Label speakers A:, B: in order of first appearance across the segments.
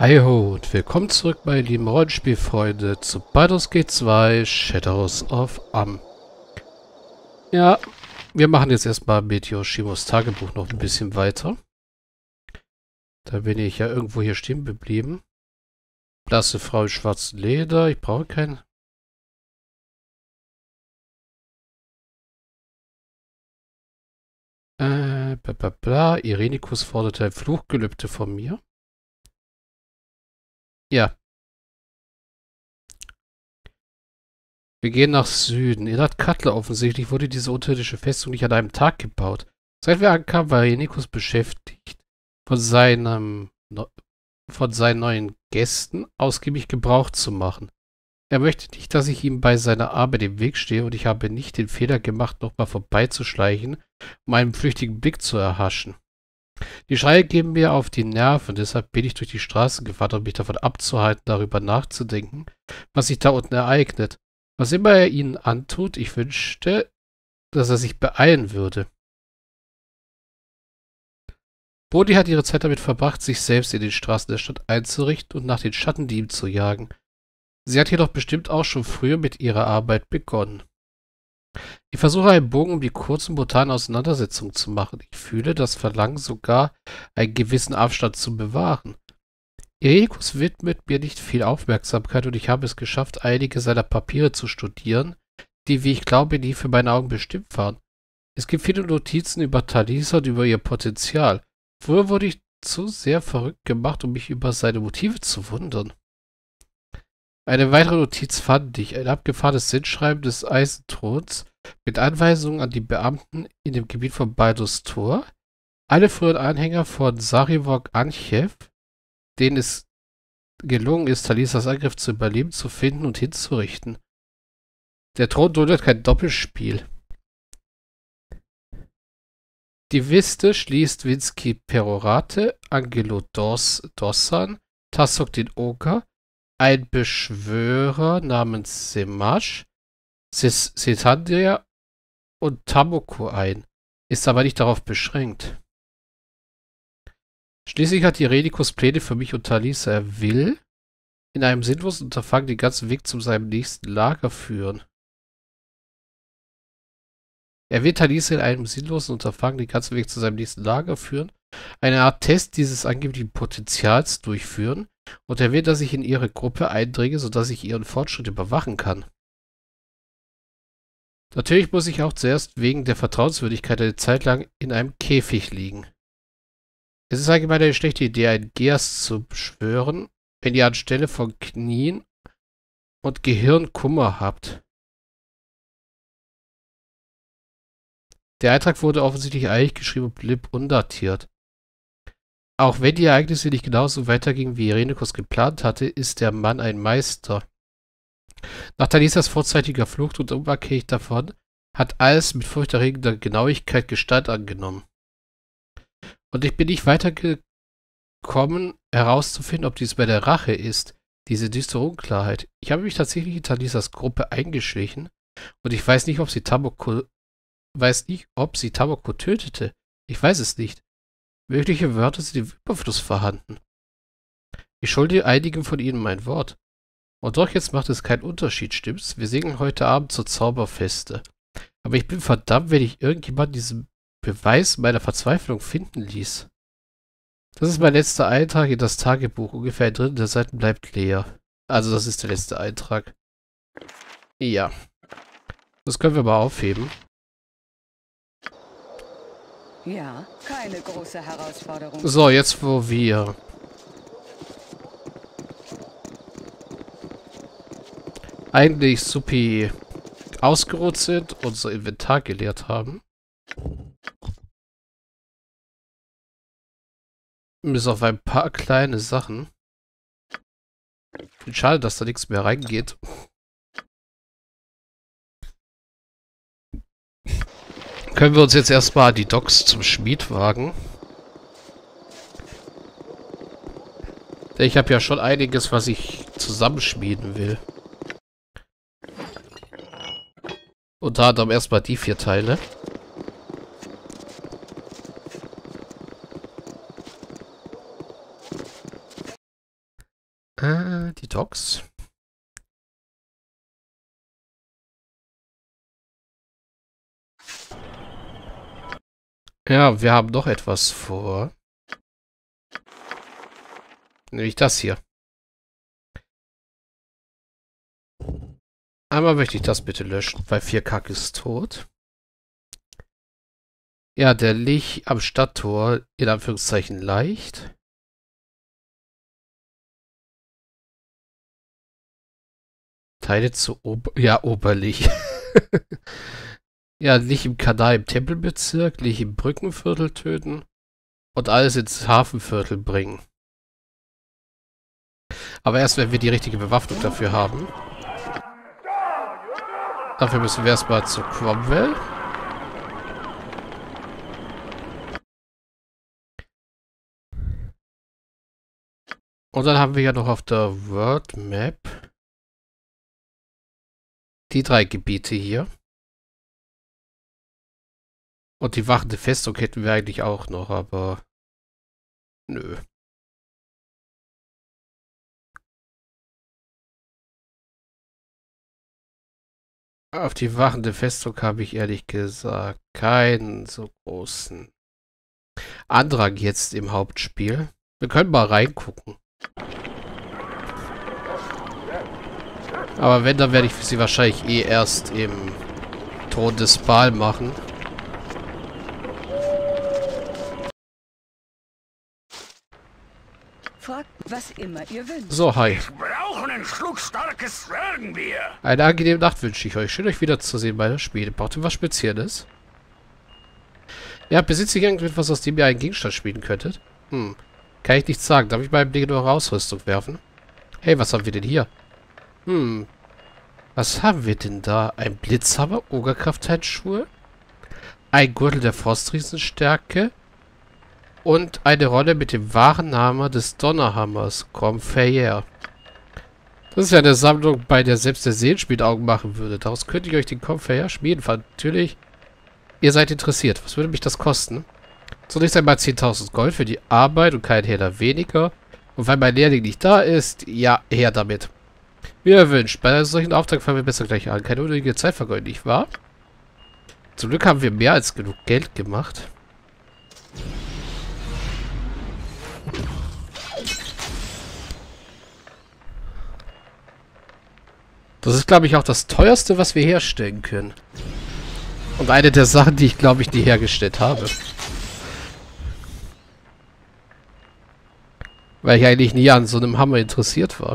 A: Hi ho und willkommen zurück, meine lieben Rollenspielfreunde, zu Baldur's Gate 2 Shadows of Amn. Ja, wir machen jetzt erstmal mit Yoshimos Tagebuch noch ein bisschen weiter. Da bin ich ja irgendwo hier stehen geblieben. Blasse Frau in schwarzem Leder, ich brauche keinen. Bla bla bla. Irenikus forderte ein Fluchgelübde von mir. Ja. Wir gehen nach Süden. In Katla offensichtlich wurde diese unterirdische Festung nicht an einem Tag gebaut. Seit wir ankamen, war Irenikus beschäftigt, von seinen neuen Gästen ausgiebig Gebrauch zu machen. Er möchte nicht, dass ich ihm bei seiner Arbeit im Weg stehe, und ich habe nicht den Fehler gemacht, nochmal vorbeizuschleichen, um einen flüchtigen Blick zu erhaschen. Die Schreie geben mir auf die Nerven, deshalb bin ich durch die Straßen gefahren, um mich davon abzuhalten, darüber nachzudenken, was sich da unten ereignet. Was immer er ihnen antut, ich wünschte, dass er sich beeilen würde. Bodhi hat ihre Zeit damit verbracht, sich selbst in den Straßen der Stadt einzurichten und nach den Schattendieben zu jagen. Sie hat jedoch bestimmt auch schon früher mit ihrer Arbeit begonnen. Ich versuche einen Bogen um die kurzen, brutalen Auseinandersetzungen zu machen. Ich fühle das Verlangen sogar, einen gewissen Abstand zu bewahren. Irenikus widmet mir nicht viel Aufmerksamkeit, und ich habe es geschafft, einige seiner Papiere zu studieren, die, wie ich glaube, nie für meine Augen bestimmt waren. Es gibt viele Notizen über Talisa und über ihr Potenzial. Früher wurde ich zu sehr verrückt gemacht, um mich über seine Motive zu wundern. Eine weitere Notiz fand ich, ein abgefahrenes Sinnschreiben des Eisenthrons mit Anweisungen an die Beamten in dem Gebiet von Baldur's Tor. Alle früheren Anhänger von Sarivok Anchev, denen es gelungen ist, Talisas Angriff zu überleben, zu finden und hinzurichten. Der Thron duldet kein Doppelspiel. Die Liste schließt Vinsky Perorate, Angelo Dossan, Tassok den Oger, ein Beschwörer namens Semash, Sitandria und Tamoko ein, ist aber nicht darauf beschränkt. Schließlich hat Irenikus Pläne für mich und Talisa. Er will in einem sinnlosen Unterfangen den ganzen Weg zu seinem nächsten Lager führen. Er will Talisa in einem sinnlosen Unterfangen den ganzen Weg zu seinem nächsten Lager führen, eine Art Test dieses angeblichen Potenzials durchführen, und er will, dass ich in ihre Gruppe eindringe, sodass ich ihren Fortschritt überwachen kann. Natürlich muss ich auch zuerst wegen der Vertrauenswürdigkeit eine Zeit lang in einem Käfig liegen. Es ist allgemein eine schlechte Idee, einen Geas zu beschwören, wenn ihr anstelle von Knien und Gehirn Kummer habt. Der Eintrag wurde offensichtlich eilig geschrieben und blieb undatiert. Auch wenn die Ereignisse nicht genauso weitergingen, wie Irenikus geplant hatte, ist der Mann ein Meister. Nach Talisas vorzeitiger Flucht und unabhängig davon hat alles mit furchterregender Genauigkeit Gestalt angenommen. Und ich bin nicht weitergekommen, herauszufinden, ob dies bei der Rache ist, diese düstere Unklarheit. Ich habe mich tatsächlich in Talisas Gruppe eingeschlichen, und ich weiß nicht, ob sie Tamoko tötete. Ich weiß es nicht. Mögliche Wörter sind im Überfluss vorhanden. Ich schulde einigen von ihnen mein Wort. Und doch, jetzt macht es keinen Unterschied, stimmt's? Wir singen heute Abend zur Zauberfeste. Aber ich bin verdammt, wenn ich irgendjemanden diesen Beweis meiner Verzweiflung finden ließ. Das ist mein letzter Eintrag in das Tagebuch. Ungefähr ein Drittel der Seiten bleibt leer. Also das ist der letzte Eintrag. Ja. Das können wir mal aufheben.
B: Ja, keine große Herausforderung.
A: So, jetzt wo wir eigentlich supi ausgeruht sind, unser Inventar geleert haben. Bis auf ein paar kleine Sachen. Schade, dass da nichts mehr reingeht. Können wir uns jetzt erstmal an die Docks zum Schmied wagen. Denn ich habe ja schon einiges, was ich zusammenschmieden will. Unter anderem erstmal die 4 Teile. Die Docks. Ja, wir haben noch etwas vor. Nämlich das hier. Einmal möchte ich das bitte löschen, weil 4Kack ist tot. Ja, der Lich am Stadttor, in Anführungszeichen leicht. Teile zu Oberlich. Ja, Lich im Kanal im Tempelbezirk, Lich im Brückenviertel töten und alles ins Hafenviertel bringen. Aber erst, wenn wir die richtige Bewaffnung dafür haben. Dafür müssen wir erstmal zu Cromwell. Und dann haben wir ja noch auf der World Map die 3 Gebiete hier. Und die wachende Festung hätten wir eigentlich auch noch, aber nö. Auf die wachende Festung habe ich ehrlich gesagt keinen so großen Andrang jetzt im Hauptspiel. Wir können mal reingucken. Aber wenn, dann werde ich sie wahrscheinlich eh erst im Thron des Baal machen.
B: Fragt, was immer ihr wünscht.
A: So, hi.
C: Wir brauchen ein schluckstarkes Zwergenbier.
A: Eine angenehme Nacht wünsche ich euch. Schön, euch wiederzusehen bei der Spiele. Braucht ihr was Spezielles? Ja, besitzt ihr irgendetwas, aus dem ihr einen Gegenstand spielen könntet? Kann ich nicht sagen. Darf ich meinem Ding in eure Ausrüstung werfen? Hey, was haben wir denn hier? Was haben wir denn da? Ein Blitzhammer, Ogerkraft-Handschuhe, ein Gürtel der Frostriesenstärke und eine Rolle mit dem wahren Hammer des Donnerhammers, Comfeyer. Das ist ja eine Sammlung, bei der selbst der Seelenschmied Augen machen würde. Daraus könnte ich euch den Comfeyer schmieden. Natürlich, ihr seid interessiert. Was würde mich das kosten? Zunächst einmal 10.000 Gold für die Arbeit und kein Heller weniger. Und weil mein Lehrling nicht da ist, ja, her damit. Wie ihr wünscht. Bei einem solchen Auftrag fangen wir besser gleich an. Keine unnötige Zeit vergeuden, nicht wahr? Zum Glück haben wir mehr als genug Geld gemacht. Das ist, glaube ich, auch das teuerste, was wir herstellen können. Und eine der Sachen, die ich, glaube ich, nie hergestellt habe. Weil ich eigentlich nie an so einem Hammer interessiert war.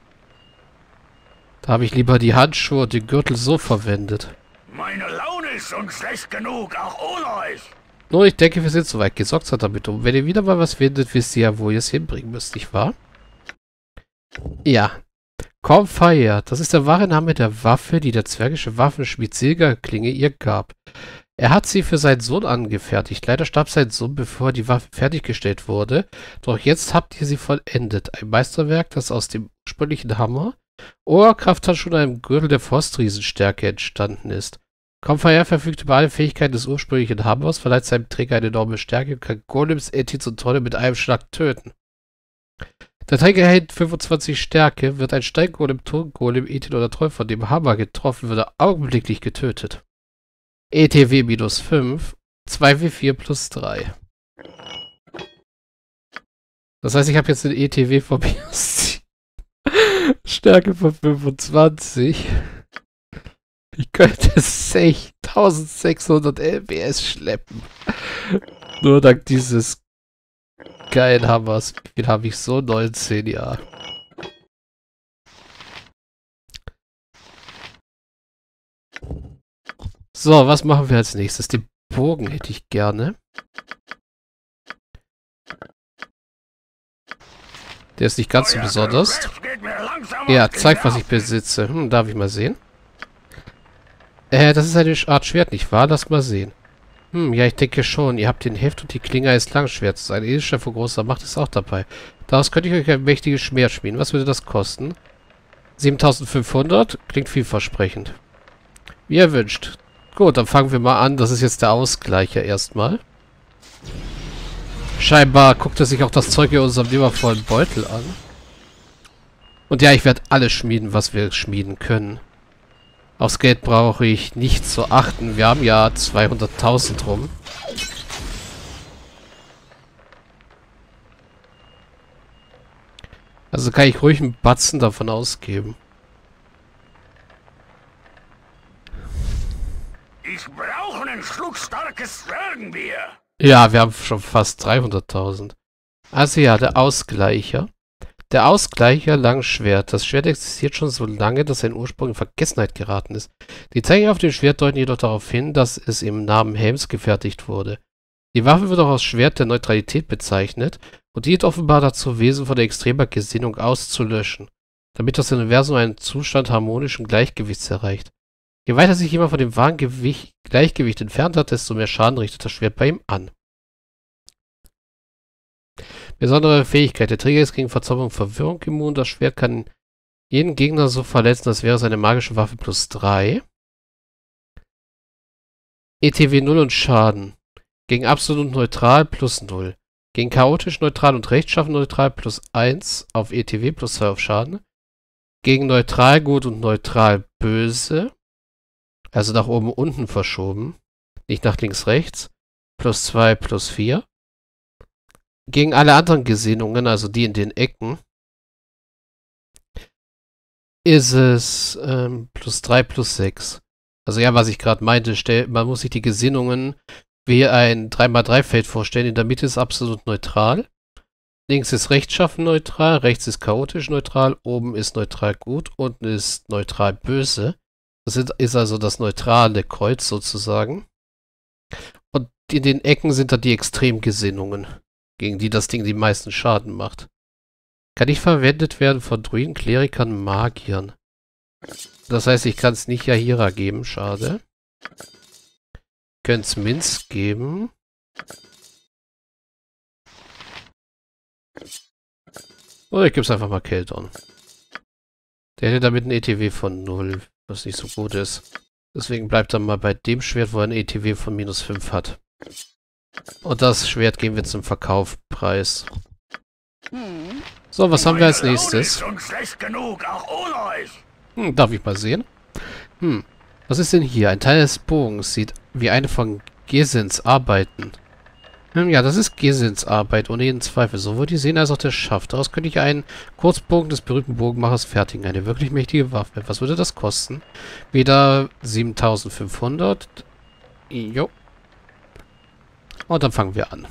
A: Da habe ich lieber die Handschuhe und den Gürtel so verwendet.
C: Meine Laune ist schon schlecht genug, auch ohne euch.
A: Nur, ich denke, wir sind soweit gesorgt damit um. Wenn ihr wieder mal was findet, wisst ihr ja, wo ihr es hinbringen müsst, nicht wahr? Ja. Comfeyer, das ist der wahre Name der Waffe, die der zwergische Waffenschmied Silgerklinge ihr gab. Er hat sie für seinen Sohn angefertigt. Leider starb sein Sohn, bevor die Waffe fertiggestellt wurde. Doch jetzt habt ihr sie vollendet. Ein Meisterwerk, das aus dem ursprünglichen Hammer, Ogerkraft-Handschuhe und einem Gürtel der Frostriesenstärke entstanden ist. Comfeyer verfügt über alle Fähigkeiten des ursprünglichen Hammers, verleiht seinem Träger eine enorme Stärke und kann Golems, Entits und Trolle mit einem Schlag töten. Der Träger erhält 25 Stärke, wird ein Steingolem, Tongolem, Entit oder Troll von dem Hammer getroffen, wird er augenblicklich getötet. ETW -5, 2W4 plus 3. Das heißt, ich habe jetzt eine ETW von mir. Stärke von 25. Ich könnte 1600 LBS schleppen. Nur dank dieses geilen Hammers. Wie viel habe ich so? 19, ja. So, was machen wir als nächstes? Den Bogen hätte ich gerne. Der ist nicht ganz so besonders. Ja, zeigt, was ich besitze. Darf ich mal sehen? Das ist eine Art Schwert, nicht wahr? Lass mal sehen. Ja, ich denke schon. Ihr habt den Heft und die Klinge eines Langschwerts. Ein Edelstein von großer Macht ist auch dabei. Daraus könnte ich euch ein mächtiges Schwert schmieden. Was würde das kosten? 7.500. Klingt vielversprechend. Wie ihr wünscht. Gut, dann fangen wir mal an. Das ist jetzt der Ausgleicher erstmal. Scheinbar guckt er sich auch das Zeug in unserem liebevollen Beutel an. Und ja, ich werde alles schmieden, was wir schmieden können. Aufs Geld brauche ich nicht zu achten. Wir haben ja 200.000 rum. Also kann ich ruhig einen Batzen davon ausgeben.
C: Ich brauche ein schluckstarkes Zwergenbier.
A: Ja, wir haben schon fast 300.000. Also ja, der Ausgleicher. Der Ausgleicher Langschwert. Das Schwert existiert schon so lange, dass sein Ursprung in Vergessenheit geraten ist. Die Zeichen auf dem Schwert deuten jedoch darauf hin, dass es im Namen Helms gefertigt wurde. Die Waffe wird auch als Schwert der Neutralität bezeichnet und dient offenbar dazu, Wesen von der extremer Gesinnung auszulöschen, damit das Universum einen Zustand harmonischen Gleichgewichts erreicht. Je weiter sich jemand von dem wahren Gleichgewicht entfernt hat, desto mehr Schaden richtet das Schwert bei ihm an. Besondere Fähigkeit. Der Träger ist gegen Verzauberung und Verwirrung immun. Das Schwert kann jeden Gegner so verletzen, als wäre seine magische Waffe plus 3. ETW 0 und Schaden. Gegen absolut neutral plus 0. Gegen chaotisch neutral und rechtschaffen neutral plus 1 auf ETW plus 2 auf Schaden. Gegen neutral gut und neutral böse. Also nach oben unten verschoben. Nicht nach links rechts. Plus 2 plus 4. Gegen alle anderen Gesinnungen, also die in den Ecken, ist es plus 3 plus 6. Also ja, was ich gerade meinte, man muss sich die Gesinnungen wie ein 3×3-Feld vorstellen. In der Mitte ist absolut neutral. Links ist rechtschaffen neutral, rechts ist chaotisch neutral, oben ist neutral gut, unten ist neutral böse. Das ist also das neutrale Kreuz sozusagen. Und in den Ecken sind dann die Extremgesinnungen, gegen die das Ding die meisten Schaden macht. Kann nicht verwendet werden von Druiden, Klerikern, Magiern. Das heißt, ich kann es nicht Yahira geben, schade. Könnte es Minz geben. Oder ich gebe es einfach mal Keldon. Der hätte damit ein ETW von 0, was nicht so gut ist. Deswegen bleibt er mal bei dem Schwert, wo er ein ETW von minus 5 hat. Und das Schwert geben wir zum Verkaufpreis. So, was haben wir als nächstes? Darf ich mal sehen? Was ist denn hier? Ein Teil des Bogens sieht wie eine von Gesens Arbeiten. Ja, das ist Gesens Arbeit, ohne jeden Zweifel. Sowohl die Sehne als auch der Schaft. Daraus könnte ich einen Kurzbogen des berühmten Bogenmachers fertigen. Eine wirklich mächtige Waffe. Was würde das kosten? Wieder 7.500. Jo. Und dann fangen wir an.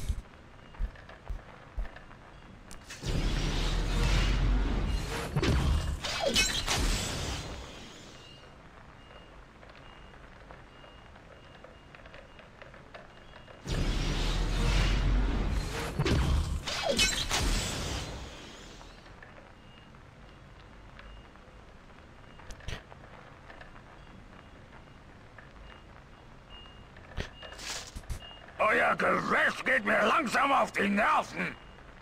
C: Euer Gewäsch geht mir langsam auf die Nerven.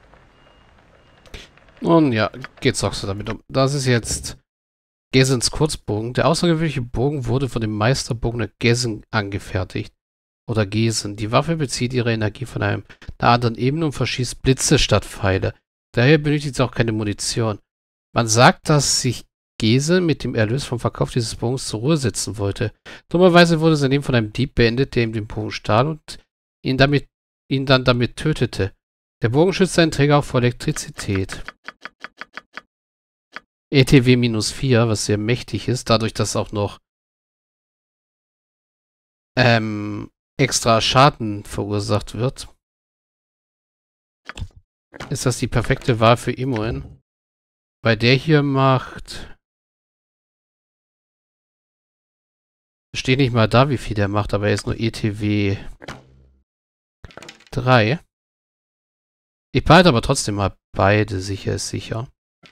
A: Und ja, geht's auch so damit um. Das ist jetzt Gesens Kurzbogen. Der außergewöhnliche Bogen wurde von dem Meisterbogener Gesen angefertigt. Oder Gesen. Die Waffe bezieht ihre Energie von einer anderen Ebene und verschießt Blitze statt Pfeile. Daher benötigt sie auch keine Munition. Man sagt, dass sich Gesen mit dem Erlös vom Verkauf dieses Bogens zur Ruhe setzen wollte. Dummerweise wurde sein Leben von einem Dieb beendet, der ihm den Bogen stahl und ihn dann damit tötete. Der Bogen schützt seinen Träger auch vor Elektrizität. ETW -4, was sehr mächtig ist, dadurch, dass auch noch extra Schaden verursacht wird. Ist das die perfekte Wahl für Imoen? Weil der hier macht... Steht nicht mal da, wie viel der macht, aber er ist nur ETW 3. Ich behalte aber trotzdem mal beide, sicher ist sicher.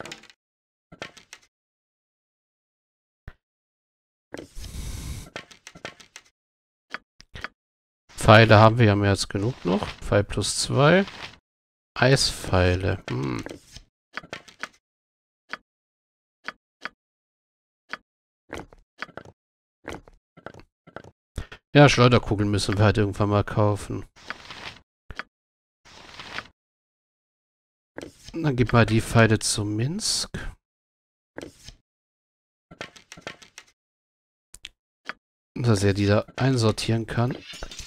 A: Pfeile haben wir ja mehr als genug noch. Pfeil plus 2. Eispfeile. Ja, Schleuderkugeln müssen wir halt irgendwann mal kaufen. Dann gib mal die Pfeile zu Minsk. dass er die da einsortieren kann.